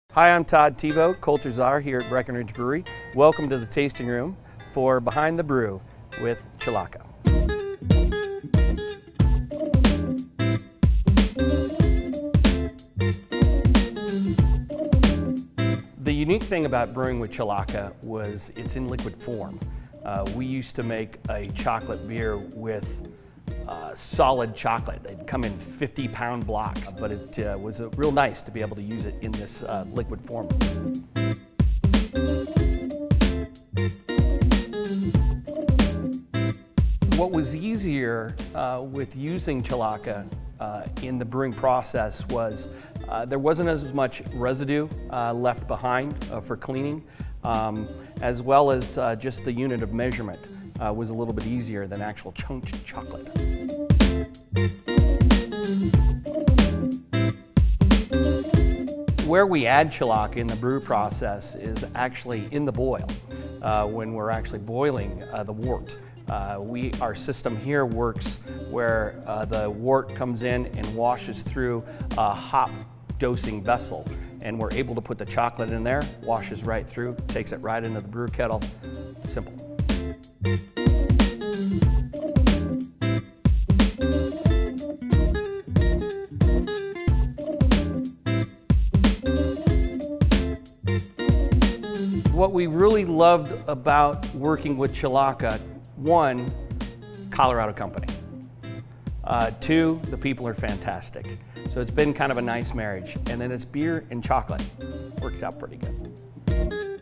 Hi, I'm Todd Thibault, Culture Czar here at Breckenridge Brewery. Welcome to the tasting room for Behind the Brew with Cholaca. The unique thing about brewing with Cholaca was it's in liquid form. We used to make a chocolate beer with solid chocolate. They'd come in 50-pound blocks, but it was real nice to be able to use it in this liquid form. What was easier with using Cholaca in the brewing process was there wasn't as much residue left behind for cleaning, as well as just the unit of measurement was a little bit easier than actual chunked chocolate. Where we add Cholaca in the brew process is actually in the boil, when we're actually boiling the wort. Our system here works where the wort comes in and washes through a hop dosing vessel, and we're able to put the chocolate in there, washes right through, takes it right into the brew kettle. Simple. What we really loved about working with Cholaca, one, Colorado company. Two, the people are fantastic. So it's been kind of a nice marriage. And then it's beer and chocolate. Works out pretty good.